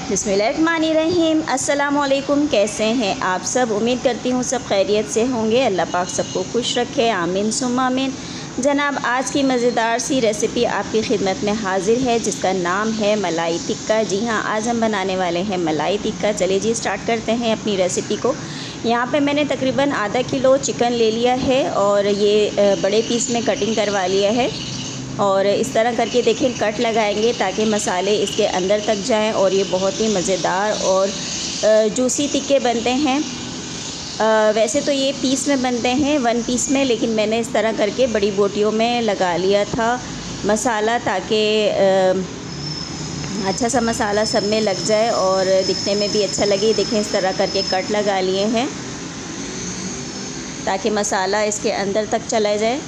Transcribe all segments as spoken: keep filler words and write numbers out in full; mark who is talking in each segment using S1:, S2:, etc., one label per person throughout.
S1: बिस्मिल्लाहिर्रहमानिर्रहीम। अस्सलामुअलैकुम। कैसे हैं आप सब? उम्मीद करती हूँ सब खैरियत से होंगे। अल्लाह पाक सबको खुश रखे, आमीन सुम्मा आमीन। जनाब, आज की मज़ेदार सी रेसिपी आपकी खिदमत में हाज़िर है, जिसका नाम है मलाई टिक्का। जी हाँ, आज हम बनाने वाले हैं मलाई टिक्का। चलिए जी, स्टार्ट करते हैं अपनी रेसिपी को। यहाँ पे मैंने तकरीबन आधा किलो चिकन ले लिया है और ये बड़े पीस में कटिंग करवा लिया है। और इस तरह करके देखें, कट लगाएंगे ताकि मसाले इसके अंदर तक जाएं और ये बहुत ही मज़ेदार और जूसी टिक्के बनते हैं। आ, वैसे तो ये पीस में बनते हैं, वन पीस में, लेकिन मैंने इस तरह करके बड़ी बोटियों में लगा लिया था मसाला, ताकि अच्छा सा मसाला सब में लग जाए और दिखने में भी अच्छा लगे। देखें, इस तरह करके कट लगा लिए हैं ताकि मसाला इसके अंदर तक चला जाए।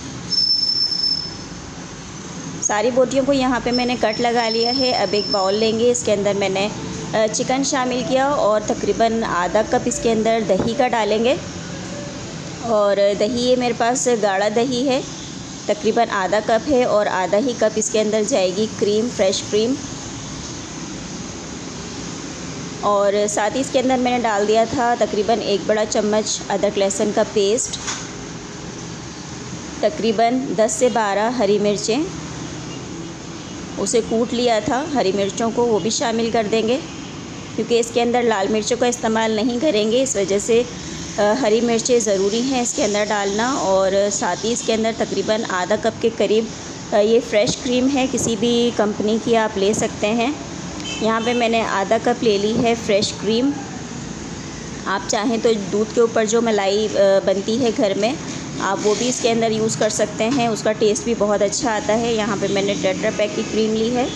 S1: सारी बोटियों को यहाँ पे मैंने कट लगा लिया है। अब एक बाउल लेंगे, इसके अंदर मैंने चिकन शामिल किया और तकरीबन आधा कप इसके अंदर दही का डालेंगे। और दही ये मेरे पास गाढ़ा दही है, तकरीबन आधा कप है और आधा ही कप इसके अंदर जाएगी क्रीम, फ्रेश क्रीम। और साथ ही इसके अंदर मैंने डाल दिया था तकरीबन एक बड़ा चम्मच अदरक लहसुन का पेस्ट, तकरीबन दस से बारह हरी मिर्चें, उसे कूट लिया था हरी मिर्चों को, वो भी शामिल कर देंगे क्योंकि इसके अंदर लाल मिर्चों का इस्तेमाल नहीं करेंगे, इस वजह से हरी मिर्चें ज़रूरी हैं इसके अंदर डालना। और साथ ही इसके अंदर तकरीबन आधा कप के करीब ये फ़्रेश क्रीम है, किसी भी कंपनी की आप ले सकते हैं। यहाँ पे मैंने आधा कप ले ली है फ़्रेश क्रीम। आप चाहें तो दूध के ऊपर जो मलाई बनती है घर में, आप वो भी इसके अंदर यूज़ कर सकते हैं, उसका टेस्ट भी बहुत अच्छा आता है। यहाँ पे मैंने टेट्रा पैक की क्रीम ली है।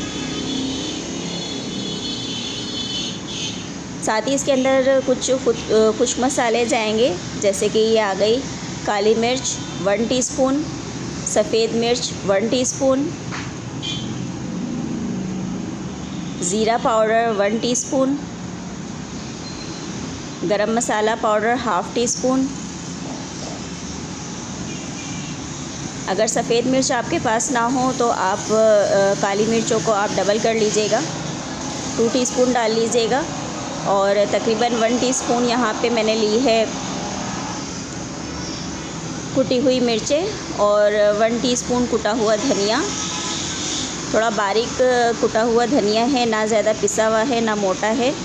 S1: साथ ही इसके अंदर कुछ खुश्क मसाले जाएंगे, जैसे कि ये आ गई काली मिर्च वन टीस्पून, सफ़ेद मिर्च वन टीस्पून, ज़ीरा powder one teaspoon, garam masala powder half teaspoon. अगर सफ़ेद मिर्च आपके पास ना हो तो आप आ, काली मिर्चों को आप डबल कर लीजिएगा, टू टीस्पून डाल लीजिएगा। और तकरीबन वन टीस्पून यहाँ पे मैंने ली है कुटी हुई मिर्चें और वन टीस्पून कुटा हुआ धनिया। थोड़ा बारीक कुटा हुआ धनिया है, ना ज़्यादा पिसा हुआ है ना मोटा है।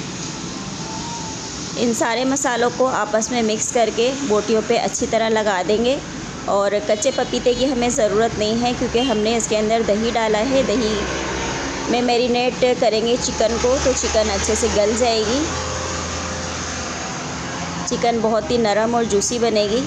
S1: इन सारे मसालों को आपस में मिक्स करके बोटियों पे अच्छी तरह लगा देंगे। और कच्चे पपीते की हमें ज़रूरत नहीं है क्योंकि हमने इसके अंदर दही डाला है। दही में मैरिनेट करेंगे चिकन को तो चिकन अच्छे से गल जाएगी, चिकन बहुत ही नरम और जूसी बनेगी।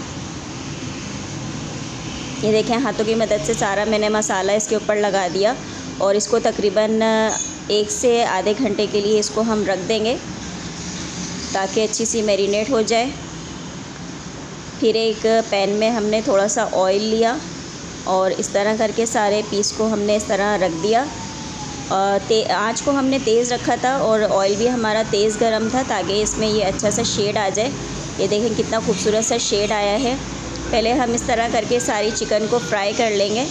S1: ये देखें, हाथों की मदद से सारा मैंने मसाला इसके ऊपर लगा दिया और इसको तकरीबन एक से आधे घंटे के लिए इसको हम रख देंगे ताकि अच्छी सी मैरिनेट हो जाए। फिर एक पैन में हमने थोड़ा सा ऑयल लिया और इस तरह करके सारे पीस को हमने इस तरह रख दिया। ते आँच को हमने तेज़ रखा था और ऑयल भी हमारा तेज़ गरम था ताकि इसमें ये अच्छा सा शेड आ जाए। ये देखें कितना खूबसूरत सा शेड आया है। पहले हम इस तरह करके सारी चिकन को फ्राई कर लेंगे,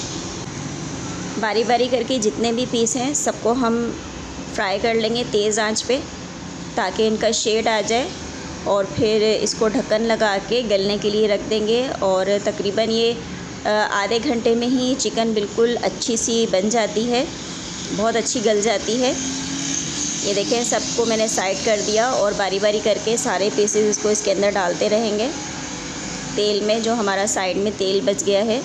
S1: बारी बारी करके जितने भी पीस हैं सबको हम फ्राई कर लेंगे तेज़ आंच पे ताकि इनका शेड आ जाए। और फिर इसको ढक्कन लगा के गलने के लिए रख देंगे और तकरीबन ये आधे घंटे में ही चिकन बिल्कुल अच्छी सी बन जाती है, बहुत अच्छी गल जाती है। ये देखें, सबको मैंने साइड कर दिया और बारी बारी करके सारे पीसेस इसको इसके अंदर डालते रहेंगे तेल में, जो हमारा साइड में तेल बच गया है।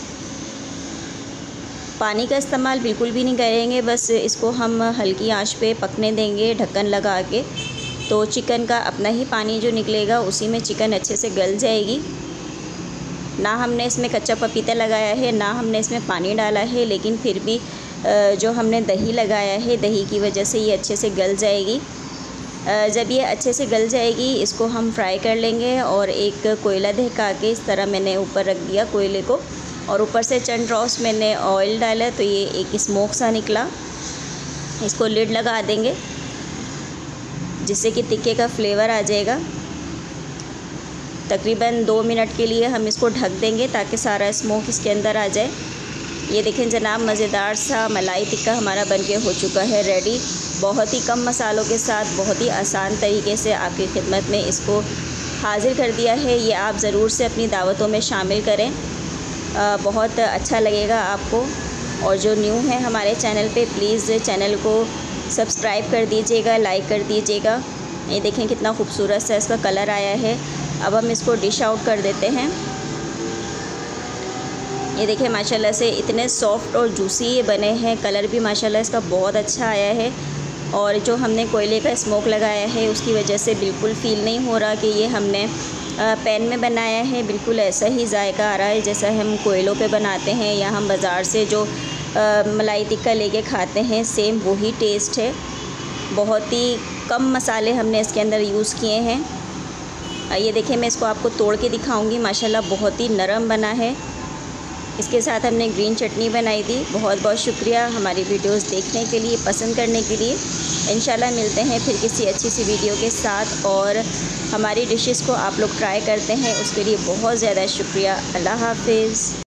S1: पानी का इस्तेमाल बिल्कुल भी नहीं करेंगे, बस इसको हम हल्की आंच पे पकने देंगे ढक्कन लगा के, तो चिकन का अपना ही पानी जो निकलेगा उसी में चिकन अच्छे से गल जाएगी। ना हमने इसमें कच्चा पपीता लगाया है, ना हमने इसमें पानी डाला है, लेकिन फिर भी जो हमने दही लगाया है, दही की वजह से ये अच्छे से गल जाएगी। जब ये अच्छे से गल जाएगी इसको हम फ्राई कर लेंगे। और एक कोयला दहका के इस तरह मैंने ऊपर रख दिया कोयले को और ऊपर से चंद ड्रॉप्स मैंने ऑयल डाला तो ये एक स्मोक सा निकला। इसको लिड लगा देंगे जिससे कि टिक्के का फ्लेवर आ जाएगा। तकरीबन दो मिनट के लिए हम इसको ढक देंगे ताकि सारा स्मोक इसके अंदर आ जाए। ये देखें जनाब, मज़ेदार सा मलाई टिक्का हमारा बनके हो चुका है रेडी। बहुत ही कम मसालों के साथ बहुत ही आसान तरीके से आपकी खिदमत में इसको हाज़िर कर दिया है। ये आप ज़रूर से अपनी दावतों में शामिल करें, आ, बहुत अच्छा लगेगा आपको। और जो न्यू है हमारे चैनल पे, प्लीज़ चैनल को सब्सक्राइब कर दीजिएगा, लाइक कर दीजिएगा। ये देखें कितना खूबसूरत सा इसका कलर आया है। अब हम इसको डिश आउट कर देते हैं। ये देखिए माशाल्लाह से इतने सॉफ्ट और जूसी ये बने हैं। कलर भी माशाल्लाह इसका बहुत अच्छा आया है। और जो हमने कोयले का स्मोक लगाया है उसकी वजह से बिल्कुल फ़ील नहीं हो रहा कि ये हमने पैन में बनाया है। बिल्कुल ऐसा ही जायका आ रहा है जैसा हम कोयलों पे बनाते हैं या हम बाज़ार से जो आ, मलाई टिक्का लेके खाते हैं, सेम वही टेस्ट है। बहुत ही कम मसाले हमने इसके अंदर यूज़ किए हैं। ये देखिए मैं इसको आपको तोड़ के दिखाऊंगी। माशाल्लाह बहुत ही नरम बना है। इसके साथ हमने ग्रीन चटनी बनाई थी। बहुत बहुत शुक्रिया हमारी वीडियोस देखने के लिए, पसंद करने के लिए। इंशाल्लाह मिलते हैं फिर किसी अच्छी सी वीडियो के साथ और हमारी डिशेस को आप लोग ट्राई करते हैं, उसके लिए बहुत ज़्यादा शुक्रिया। अल्लाह हाफ़िज़।